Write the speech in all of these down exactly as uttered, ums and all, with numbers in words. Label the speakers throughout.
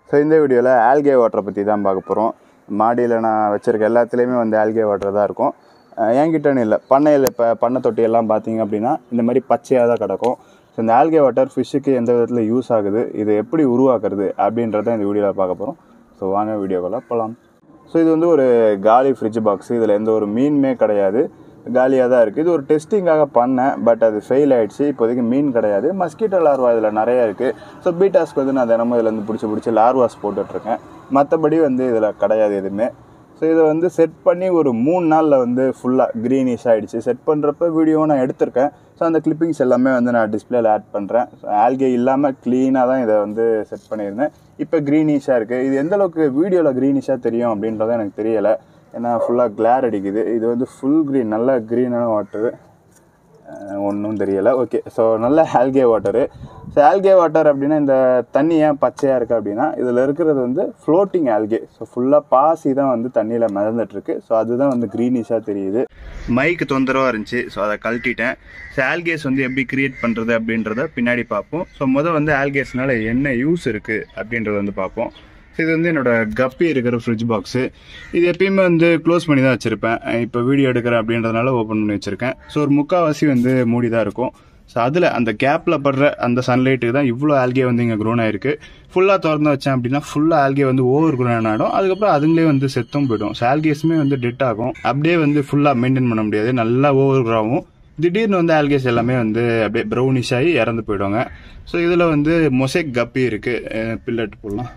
Speaker 1: So இந்த வீடியோவில் algae வாட்டரை பற்றி தான் பார்க்க போகிறோம். மாடியில் நான் வச்சுருக்க எல்லாத்துலேயுமே வந்து ஆல்கே வாட்டர் தான் இருக்கும். என்கிட்டன்னு இல்லை, பண்ணையில் இப்போ பண்ணை தொட்டியெல்லாம் பார்த்தீங்க அப்படின்னா இந்த மாதிரி பச்சையாக தான் கிடக்கும். ஸோ இந்த ஆல்கே வாட்டர் ஃபிஷ்ஷுக்கு எந்த விதத்தில் யூஸ் ஆகுது, இது எப்படி உருவாக்குறது அப்படின்றத இந்த வீடியோவில் பார்க்க போகிறோம். ஸோ வாங்க வீடியோக்குள்ளே போகலாம். ஸோ இது வந்து ஒரு காலி ஃப்ரிட்ஜ் பாக்ஸு. இதில் எந்த ஒரு மீனுமே கிடையாது, காலியாக தான் இருக்குது. இது ஒரு டெஸ்டிங்காக பண்ணேன், பட் அது ஃபெயில் ஆகிடுச்சு. இப்போதைக்கு மீன் கிடையாது. மஸ்கிட்டோ லார்வா இதில் நிறையா இருக்குது. ஸோ பீட்டாஸ்க்கு வந்து நான் தினமும் இதில் வந்து பிடிச்சி பிடிச்சி லார்வாஸ் போட்டுட்ருக்கேன். மற்றபடி வந்து இதில் கிடையாது எதுவுமே. ஸோ இதை வந்து செட் பண்ணி ஒரு மூணு நாளில் வந்து ஃபுல்லாக க்ரீனிஷ் ஆகிடுச்சு. செட் பண்ணுறப்ப வீடியோவை நான் எடுத்திருக்கேன். ஸோ அந்த கிளிப்பிங்ஸ் எல்லாமே வந்து நான் டிஸ்பிளேல ஆட் பண்ணுறேன். ஸோ ஆல்கே இல்லாமல் க்ளீனாக தான் இதை வந்து செட் பண்ணியிருந்தேன். இப்போ க்ரீனிஷாக இருக்குது. இது எந்தளவுக்கு வீடியோவில் க்ரீனிஷாக தெரியும் அப்படின்றத எனக்கு தெரியலை, ஏன்னா ஃபுல்லாக கிளார் அடிக்குது. இது வந்து ஃபுல் க்ரீன், நல்ல க்ரீனான வாட்டரு, ஒன்றும் தெரியலை. ஓகே, ஸோ நல்ல algae water. So algae water அப்படின்னா இந்த தண்ணி ஏன் பச்சையாக இருக்குது அப்படின்னா இதில் இருக்கிறது வந்து ஃப்ளோட்டிங் ஆல்கே. ஸோ ஃபுல்லாக பாசி தான் வந்து தண்ணியில் மிதந்துட்டுருக்கு. ஸோ அதுதான் வந்து க்ரீனிஷாக தெரியுது. மைக்கு தொந்தரவாக இருந்துச்சு, ஸோ அதை கழட்டிட்டேன். ஸோ ஆல்கேஸ் வந்து எப்படி க்ரியேட் பண்ணுறது அப்படின்றத பின்னாடி பார்ப்போம். ஸோ முதல் வந்து ஆல்கேஸ்னால என்ன யூஸ் இருக்குது அப்படின்றத வந்து பார்ப்போம். இது வந்து என்னோடய கப்பி இருக்கிற ஃப்ரிட்ஜ் பாக்ஸு. இது எப்பயுமே வந்து க்ளோஸ் பண்ணி தான் வச்சுருப்பேன். இப்போ வீடியோ எடுக்கிறேன் அப்படின்றதுனால ஓப்பன் பண்ணி வச்சுருக்கேன். ஸோ ஒரு முக்கால்வாசி வந்து மூடி தான் இருக்கும். ஸோ அதில் அந்த கேப்பில் படுற அந்த சன்லைட்டுக்கு தான் இவ்வளோ ஆல்கே வந்து இங்கே க்ரோன் ஆகிருக்கு. ஃபுல்லாக திறந்து வச்சேன் அப்படின்னா ஃபுல்லாக ஆல்கே வந்து ஓவர் க்ரோன் ஆகிடும். அதுக்கப்புறம் அதுங்களே வந்து செத்தும் போய்டும். ஸோ ஆல்கேஸுமே வந்து டெட் ஆகும். அப்படியே வந்து ஃபுல்லாக மெயின்டைன் பண்ண முடியாது, நல்லா ஓவர் க்ரோ ஆகும். திடீர்னு வந்து ஆல்கேஸ் எல்லாமே வந்து அப்படியே ப்ரௌனிஷ் ஆகி இறந்து போயிடுவாங்க. ஸோ இதில் வந்து மொசைக் கப்பி இருக்குது, பில்லட் போடலாம்.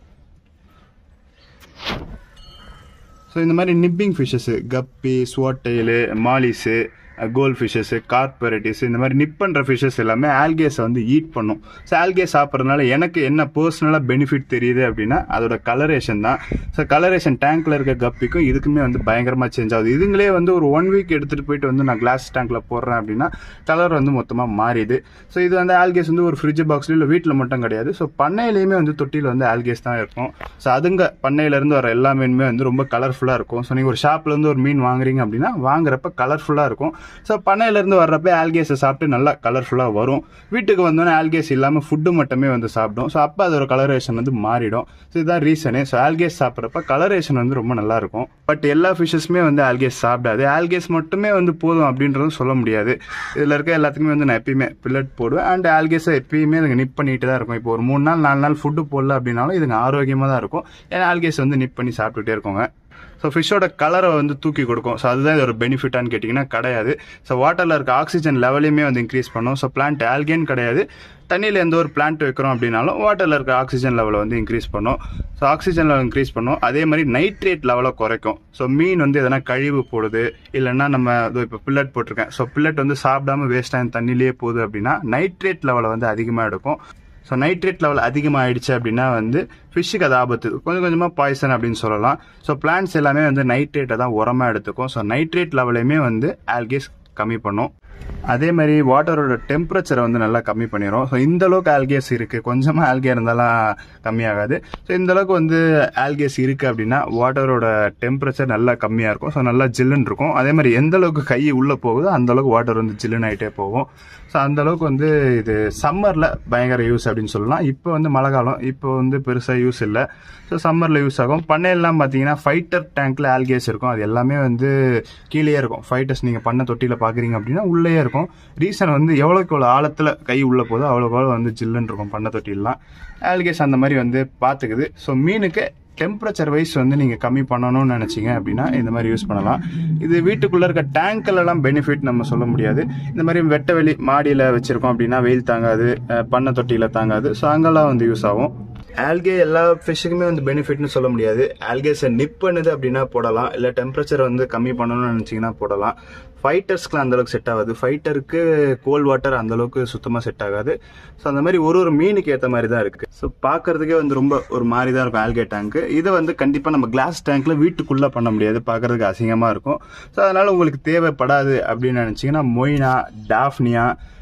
Speaker 1: ஸோ இந்த மாதிரி நிப்பிங் ஃபிஷ்ஷஸ்ஸு, கப்பி, ஸ்வாட்டெயிலு, மாலிஸு, கோல்ட் ஃபிஷ்ஷஸ்ஸு, கார்பரேட்டிஸ், இந்த மாதிரி நிப் பண்ணுற ஃபிஷ்ஷஸ் எல்லாமே ஆல்கேஸை வந்து ஈட் பண்ணும். ஸோ ஆல்கே சாப்பிட்றதுனால எனக்கு என்ன பர்சனலாக பெனிஃபிட் தெரியுது அப்படின்னா அதோட கலரேஷன் தான். ஸோ கலரேஷன் டேங்க்கில் இருக்க கப்பிக்கும் இதுக்குமே வந்து பயங்கரமாக சேஞ்ச் ஆகுது. இதுங்களே வந்து ஒரு ஒன் வீக் எடுத்துகிட்டு போயிட்டு வந்து நான் கிளாஸ் டேங்க்கில் போடுறேன் அப்படின்னா கலர் வந்து மொத்தமாக மாறிடுது. ஸோ இது வந்து ஆல்கேஸ் வந்து ஒரு ஃப்ரிட்ஜ் பாக்ஸ்ல இல்லை வீட்டில் மட்டும் கிடையாது. ஸோ பண்ணையிலையுமே வந்து தொட்டியில் வந்து ஆல்கேஸ் தான் இருக்கும். ஸோ அதுங்க பண்ணையிலேருந்து வர எல்லா மீனுமே வந்து ரொம்ப கலர்ஃபுல்லாக இருக்கும். ஸோ நீங்கள் ஒரு ஷாப்லேருந்து ஒரு மீன் வாங்குறீங்க அப்படின்னா வாங்குறப்ப கலர்ஃபுல்லாக இருக்கும். ஸோ பண்ணையிலேருந்து வர்றப்ப ஆல்கேஸை சாப்பிட்டு நல்லா கலர்ஃபுல்லாக வரும். வீட்டுக்கு வந்தோன்னே ஆல்கேஸ் இல்லாமல் ஃபுட்டு மட்டுமே வந்து சாப்பிடும். ஸோ அப்போ அதோட கலரேஷன் வந்து மாறிடும். ஸோ இதுதான் ரீசனு. ஸோ ஆல்கேஸ் சாப்பிட்றப்ப கலரேஷன் வந்து ரொம்ப நல்லா இருக்கும். பட் எல்லா ஃபிஷ்ஷஸுமே வந்து ஆல்கேஸ் சாப்பிடாது. ஆல்கேஸ் மட்டுமே வந்து போதும் அப்படின்றதும் சொல்ல முடியாது. இதில் இருக்க எல்லாத்துக்குமே வந்து நான் எப்பயுமே பில்லட் போடுவேன். அண்ட் ஆல்கேஸை எப்பயுமே இதுங்க நிப் பண்ணிட்டு தான் இருக்கும். இப்போ ஒரு மூணு நாள் நாலு நாள் ஃபுட்டு போடல அப்படின்னாலும் இதுங்க ஆரோக்கியமாக தான் இருக்கும். ஏன்னா ஆல்கேஸ் வந்து நிப் பண்ணி சாப்பிட்டுட்டே இருக்கோங்க. ஸோ ஃபிஷ்ஷோட கலரை வந்து தூக்கி கொடுக்கும். ஸோ அதுதான் இது ஒரு பெனிஃபிட்டான்னு கேட்டிங்கன்னா கிடையாது. ஸோ வாட்டரில் இருக்க ஆக்சிஜன் லெவலையுமே வந்து இன்க்ரீஸ் பண்ணும். ஸோ பிளான்ட் ஆல்கேன்னு கிடையாது, தண்ணியில் எந்த ஒரு பிளான்ட் வைக்கிறோம் அப்படின்னாலும் வாட்டரில் இருக்க ஆக்சிஜன் லெவலை வந்து இன்க்ரீஸ் பண்ணும். ஸோ ஆக்சிஜன் லெவல் இன்க்ரீஸ் பண்ணும். அதே மாதிரி நைட்ரேட் லெவலை குறைக்கும். ஸோ மீன் வந்து எதனா கழிவு போடுது, இல்லைன்னா நம்ம இப்போ பில்லட் போட்டிருக்கேன், ஸோ பில்லட் வந்து சாப்பிடாம வேஸ்ட்டாக தண்ணியிலேயே போகுது அப்படின்னா நைட்ரேட் லெவலை வந்து அதிகமாக எடுக்கும். ஸோ நைட்ரேட் லெவல் அதிகமாக ஆயிடுச்சு அப்படின்னா வந்து ஃபிஷ்ஷுக்கு அது ஆபத்து, கொஞ்சம் கொஞ்சமாக பாய்சன் அப்படின்னு சொல்லலாம். ஸோ பிளான்ட்ஸ் எல்லாமே வந்து நைட்ரேட்டை தான் உரமாக எடுத்துக்கும். ஸோ நைட்ரேட் லெவலையுமே வந்து ஆல்கேஸ் கம்மி பண்ணும். அதே மாதிரி வாட்டரோட டெம்பரேச்சரை வந்து நல்லா கம்மி பண்ணிடும். ஸோ இந்த அளவுக்கு ஆல்கேஸ் இருக்குது, கொஞ்சமாக ஆல்கே இருந்தாலும் கம்மியாகாது. ஸோ இந்த அளவுக்கு வந்து ஆல்கேஸ் இருக்குது அப்படின்னா வாட்டரோட டெம்பரேச்சர் நல்லா கம்மியாக இருக்கும். ஸோ நல்லா ஜில்லுன்னு இருக்கும். அதே மாதிரி எந்த அளவுக்கு கை உள்ளே போகுதோ அந்த அளவுக்கு வாட்டர் வந்து ஜில்லுன்னு ஆகிட்டே போகும். ஸோ அந்தளவுக்கு வந்து இது சம்மரில் பயங்கர யூஸ் அப்படின்னு சொல்லலாம். இப்போ வந்து மழை காலம், இப்போ வந்து பெருசாக யூஸ் இல்லை. ஸோ சம்மரில் யூஸ் ஆகும். பண்ணையெல்லாம் பார்த்தீங்கன்னா ஃபைட்டர் டேங்க்கில் ஆல்கேஸ் இருக்கும். அது எல்லாமே வந்து கீழே இருக்கும். ஃபைட்டர்ஸ் நீங்கள் பண்ண தொட்டியில் பார்க்குறீங்க அப்படின்னா உள்ளே இருக்கும். ரீசன் வந்து எவ்வளோக்கு எவ்வளோ ஆழத்தில் கை உள்ளே போதோ அவ்வளோக்கு அவ்வளோ வந்து ஜில்லுன்னு இருக்கும் பண்ண தொட்டிலாம். ஆல்கேஸ் அந்த மாதிரி வந்து பார்த்துக்குது. ஸோ மீனுக்கு டெம்பரேச்சர் வைஸ் வந்து நீங்கள் கம்மி பண்ணணும்னு நினச்சிங்க அப்படின்னா இந்த மாதிரி யூஸ் பண்ணலாம். இது வீட்டுக்குள்ளே இருக்க டேங்க்லலாம் பெனிஃபிட் நம்ம சொல்ல முடியாது. இந்த மாதிரி வெட்ட வெளி மாடியில் வச்சுருக்கோம் அப்படின்னா வெயில் தாங்காது, பண்ணை தொட்டியில் தாங்காது. ஸோ அங்கெல்லாம் வந்து யூஸ் ஆகும். ஆல்கே எல்லா ஃபிஷ்ஷுக்குமே வந்து பெனிஃபிட்னு சொல்ல முடியாது. ஆல்கேஸை நிப் பண்ணுது அப்படின்னா போடலாம், இல்லை டெம்பரேச்சர் வந்து கம்மி பண்ணணும்னு நினச்சிங்கன்னா போடலாம். ஃபைட்டர்ஸ்க்குலாம் அந்தளவுக்கு செட் ஆகாது. ஃபைட்டருக்கு கோல்ட் வாட்டர் அந்தளவுக்கு சுத்தமாக செட் ஆகாது. ஸோ அந்த மாதிரி ஒரு ஒரு மீனுக்கு ஏற்ற மாதிரி தான் இருக்குது. ஸோ பார்க்குறதுக்கே வந்து ரொம்ப ஒரு மாதிரி தான் இருக்கும் ஆல்கே டேங்க்கு. இதை வந்து கண்டிப்பாக நம்ம கிளாஸ் டேங்க்கில் வீட்டுக்குள்ளே பண்ண முடியாது, பார்க்குறதுக்கு அசிங்கமாக இருக்கும். ஸோ அதனால் உங்களுக்கு தேவைப்படாது அப்படின்னு நினச்சிங்கன்னா moina, daphnia,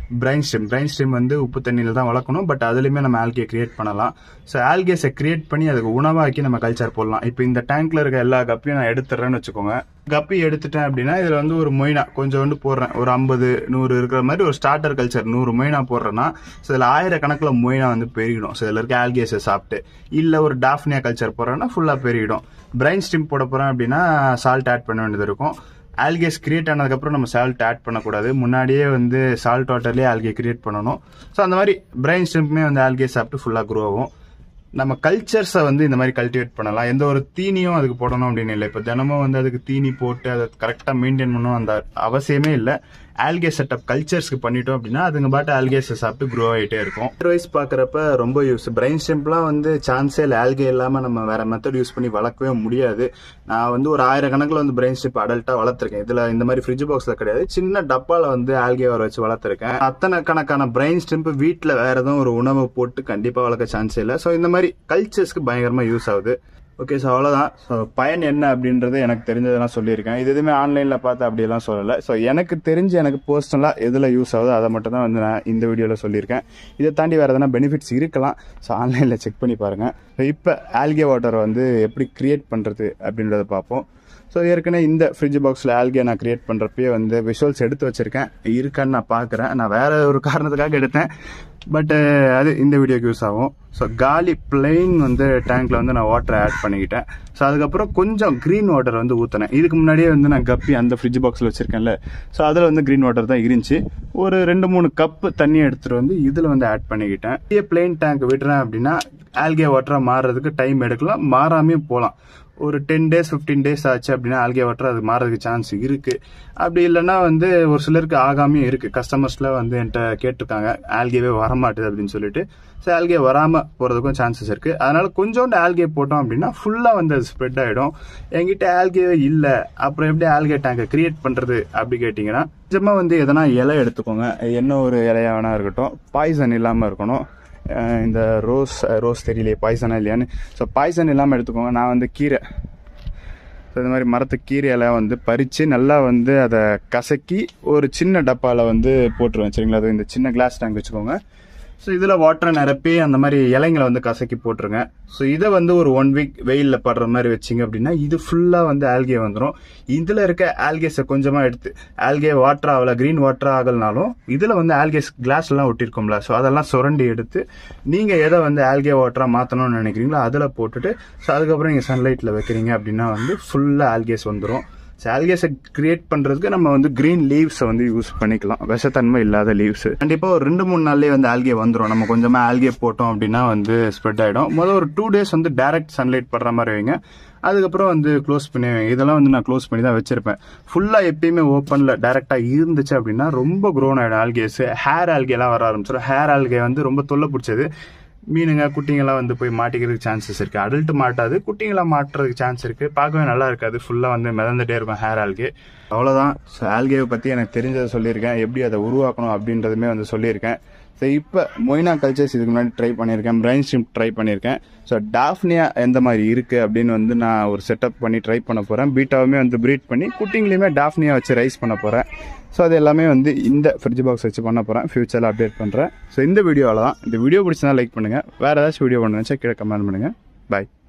Speaker 1: brine shrimp brine shrimp வந்து உப்பு தண்ணியில் தான் வளர்க்கணும். பட் அதுலேயுமே நம்ம ஆல்கே கிரியேட் பண்ணலாம். ஸோ ஆல்கேஸை கிரியேட் பண்ணி அதுக்கு உணவாக்கி நம்ம கல்ச்சர் போடலாம். இப்போ இந்த டேங்க்ல இருக்க எல்லா கப்பையும் நான் எடுத்துடுறேன்னு வச்சுக்கோங்க. கப்பி எடுத்துட்டேன் அப்படின்னா இதில் வந்து ஒரு மொய்னா கொஞ்சோண்டு போடுறேன். ஒரு ஐம்பது நூறு இருக்கிற மாதிரி ஒரு ஸ்டார்டர் கல்ச்சர் நூறு மொய்னா போடுறேன்னா ஸோ இதில் ஆயிரக்கணக்கில் மொய்னா வந்து பெருகிடும். ஸோ இதில் இருக்க ஆல்கேஸை சாப்பிட்டு இல்லை ஒரு டாஃப்னியா கல்ச்சர் போடுறேன்னா ஃபுல்லாக பெருகிடும். பிரைன் ஸ்ட்ரீம் போட போகிறேன் அப்படின்னா சால்ட் ஆட் பண்ண வேண்டியது இருக்கும். ஆல்கேஸ் கிரியேட் ஆனதுக்கப்புறம் நம்ம சால்ட் ஆட் பண்ணக்கூடாது. முன்னாடியே வந்து சால்ட் வாட்டர்லேயே ஆல்கே கிரியேட் பண்ணணும். ஸோ அந்த மாதிரி பிரைன் ஸ்ட்ரீம்மே வந்து ஆல்கே சாப்பிட்டு ஃபுல்லாக க்ரோ ஆகும். நம்ம கல்ச்சர்ஸை வந்து இந்த மாதிரி கல்டிவேட் பண்ணலாம். எந்த ஒரு தீனியும் அதுக்கு போடணும் அப்படின்னு இல்லை. இப்போ தினமும் வந்து அதுக்கு தீனி போட்டு அதை கரெக்டாக மெயின்டைன் பண்ணணும் அந்த அவசியமே இல்லை. ஆல்கே செட்டப் கல்ச்சர்ஸ்க்கு பண்ணிட்டோம் அப்படின்னா அதுங்க பாட்டு ஆல்கேஸை சாப்பிட்டு க்ரோ ஆகிட்டே இருக்கும். அதர்வைஸ் பார்க்குறப்ப ரொம்ப யூஸ். பிரைன் ஸ்ட்ரீம்லாம் வந்து சான்ஸே இல்லை. ஆல்கே இல்லாமல் நம்ம வேற மெத்தட் யூஸ் பண்ணி வளர்க்கவே முடியாது. நான் வந்து ஒரு ஆயிரக்கணக்கில் வந்து பிரைன் ஸ்ட்ரீம் அடல்ட்டாக வளர்த்துருக்கேன். இதில் இந்த மாதிரி ஃப்ரிட்ஜ் பாக்ஸில் கிடையாது. சின்ன டப்பாவில் வந்து ஆல்கே வர வச்சு வளர்த்துருக்கேன். அத்தனை கணக்கான பிரைன் ஸ்ட்ரீம் வீட்டில் வேற எதுவும் ஒரு உணவு போட்டு கண்டிப்பாக வளர்க்க சான்ஸே இல்லை. ஸோ இந்த மாதிரி கல்ச்சர்ஸ்க்கு பயங்கரமாக யூஸ் ஆகுது. ஓகே, ஸோ அவ்வளோதான். ஸோ பயன் என்ன அப்படின்றது எனக்கு தெரிஞ்சதெல்லாம் சொல்லியிருக்கேன். இது எதுவுமே ஆன்லைனில் பார்த்து அப்படியெல்லாம் சொல்லலை. ஸோ எனக்கு தெரிஞ்சு எனக்கு பர்சனலாக எதில் யூஸ் ஆகுதோ அதை மட்டும் தான் வந்து நான் இந்த வீடியோவில் சொல்லியிருக்கேன். இதை தாண்டி வேறு எதனா பெனிஃபிட்ஸ் இருக்கலாம். ஸோ ஆன்லைனில் செக் பண்ணி பாருங்கள். ஸோ இப்போ ஆல்கே வாட்டரை வந்து எப்படி க்ரியேட் பண்ணுறது அப்படின்றத பார்ப்போம். ஸோ ஏற்கனவே இந்த ஃப்ரிட்ஜ் பாக்ஸில் ஆல்கே நான் க்ரியேட் பண்ணுறப்பயே வந்து விஷுவல்ஸ் எடுத்து வச்சுருக்கேன். இருக்கான்னு நான் பார்க்குறேன். நான் வேறு ஒரு காரணத்துக்காக எடுத்தேன். பட் அது இந்த வீடியோக்கு யூஸ் ஆகும். ஸோ காலி பிளெயின் வந்து டேங்க்ல வந்து நான் வாட்டரை ஆட் பண்ணிக்கிட்டேன். ஸோ அதுக்கப்புறம் கொஞ்சம் க்ரீன் வாட்டர் வந்து ஊற்றினேன். இதுக்கு முன்னாடியே வந்து நான் கப்பி அந்த ஃப்ரிட்ஜ் பாக்ஸில் வச்சுருக்கேன்ல, ஸோ அதில் வந்து க்ரீன் வாட்டர் தான் இருந்துச்சு. ஒரு ரெண்டு மூணு கப்பு தண்ணி எடுத்துகிட்டு வந்து இதில் வந்து ஆட் பண்ணிக்கிட்டேன். இதே பிளெயின் டேங்க் விடுறேன் அப்படின்னா ஆல்கே வாட்டராக மாறுறதுக்கு டைம் எடுக்கலாம், மாறாமே போகலாம். ஒரு டென் டேஸ் ஃபிஃப்டீன் டேஸ் ஆச்சு அப்படின்னா ஆல்கே வாட்டர் அது மாறதுக்கு சான்ஸ் இருக்கு. அப்படி இல்லைன்னா வந்து ஒரு சிலருக்கு ஆகாமையும் இருக்கு. கஸ்டமர்ஸ்ல வந்து என்கிட்ட கேட்டிருக்காங்க ஆல்கேவே வரமாட்டுது அப்படின்னு சொல்லிட்டு. ஸோ ஆல்கே வராமல் போகிறதுக்கும் சான்சஸ் இருக்குது. அதனால கொஞ்சோண்டு ஆல்கே போட்டோம் அப்படின்னா ஃபுல்லாக வந்து அது ஸ்ப்ரெட் ஆகிடும். என்கிட்ட ஆல்கேவே இல்லை, அப்புறம் எப்படி ஆல்கே டேங்கை கிரியேட் பண்ணுறது அப்படி கேட்டிங்கன்னா நிஜமாக வந்து எதனா இலை எடுத்துக்கோங்க. என்ன ஒரு இலையா வேணா இருக்கட்டும், பாய்சன் இல்லாமல் இருக்கணும். இந்த ரோஸ் ரோஸ் தெரியலையே பாய்சனா இல்லையான்னு. ஸோ பாய்சன் இல்லாமல் எடுத்துக்கோங்க. நான் வந்து கீரை, ஸோ இந்த மாதிரி மரத்து கீரையெல்லாம் வந்து பறித்து நல்லா வந்து அதை கசக்கி ஒரு சின்ன டப்பாவில் வந்து போட்டுருவேன். சரிங்களா? அது இந்த சின்ன கிளாஸ் டேங்க் வச்சுக்கோங்க. ஸோ இதில் வாட்டரை நிரப்பி அந்த மாதிரி இலைங்களை வந்து கசக்கி போட்டுருங்க. ஸோ இதை வந்து ஒரு ஒன் வீக் வெயிலில் படுற மாதிரி வச்சிங்க அப்படின்னா இது ஃபுல்லாக வந்து ஆல்கே வந்துடும். இதில் இருக்க ஆல்கேஸை கொஞ்சமாக எடுத்து, ஆல்கே வாட்டர் ஆகலை, க்ரீன் வாட்டர் ஆகலனாலும் இதில் வந்து ஆல்கேஸ் கிளாஸ்லாம் ஒட்டிருக்கோம்ல, ஸோ அதெல்லாம் சுரண்டி எடுத்து நீங்கள் எதை வந்து ஆல்கே வாட்டராக மாற்றணும்னு நினைக்கிறீங்களோ அதில் போட்டுட்டு ஸோ அதுக்கப்புறம் நீங்கள் சன்லைட்டில் வைக்கிறீங்க அப்படின்னா வந்து ஃபுல்லாக ஆல்கேஸ் வந்துடும். ஆல்கேஸை கிரியேட் பண்ணுறதுக்கு நம்ம வந்து க்ரீன் லீவ்ஸை வந்து யூஸ் பண்ணிக்கலாம், விஷத்தன்மை இல்லாத லீவ்ஸ். கண்டிப்பாக ஒரு ரெண்டு மூணு நாள்லேயே வந்து ஆல்கே வந்துடும். நம்ம கொஞ்சமாக ஆல்கே போட்டோம் அப்படின்னா வந்து ஸ்ப்ரெட் ஆகிடும். முதல் ஒரு டூ டேஸ் வந்து டைரக்ட் சன்லைட் படுற மாதிரி வைங்க. அதுக்கப்புறம் வந்து க்ளோஸ் பண்ணி வைங்க. இதெல்லாம் வந்து நான் க்ளோஸ் பண்ணி தான் வச்சிருப்பேன். ஃபுல்லாக எப்பயுமே ஓப்பனில் டைரெக்டாக இருந்துச்சு அப்படின்னா ரொம்ப க்ரோன் ஆகிடும் ஆல்கேஸ். ஹேர் ஆல்கேலாம் வர ஆரம்பிச்சிடும். ஹேர் ஆல்கே வந்து ரொம்ப தொல்லை பிடிச்சது. மீனுங்க குட்டிங்கெல்லாம் வந்து போய் மாட்டிக்கிறதுக்கு சான்சஸ் இருக்குது. அடல்ட்டு மாட்டாது, குட்டிங்கெல்லாம் மாட்டுறதுக்கு சான்ஸ் இருக்குது. பார்க்கவே நல்லா இருக்காது, ஃபுல்லாக வந்து மிதந்துட்டே இருக்கும் ஹேர் ஆல்கே. அவ்வளோதான். ஸோ ஆல்கேவை பற்றி எனக்கு தெரிஞ்சதை சொல்லியிருக்கேன். எப்படி அதை உருவாக்கணும் அப்படின்றதுமே வந்து சொல்லியிருக்கேன். ஸோ இப்போ மொய்னா கல்ச்சர்ஸ் இதுக்கு முன்னாடி ட்ரை பண்ணியிருக்கேன், பிரைன் ஸ்ட்ரீம் ட்ரை பண்ணியிருக்கேன். ஸோ டாஃப்னியா எந்த மாதிரி இருக்குது அப்படின்னு வந்து நான் ஒரு செட்டப் பண்ணி ட்ரை பண்ண போகிறேன். பீட்டாவுமே வந்து ப்ரீட் பண்ணி குட்டிங்களையுமே டாஃப்னியா வச்சு ரைஸ் பண்ண போகிறேன். ஸோ அது எல்லாமே வந்து இந்த ஃப்ரிட்ஜ் பாக்ஸ் வச்சு பண்ண போகிறேன். ஃபியூச்சரில் அப்டேட் பண்ணுறேன். ஸோ இந்த வீடியோவில் தான். இந்த வீடியோ பிடிச்சதா லைக் பண்ணுங்கள். வேறு ஏதாச்சும் வீடியோ பண்ணுங்க கீழே கமெண்ட் பண்ணுங்கள். பாய்.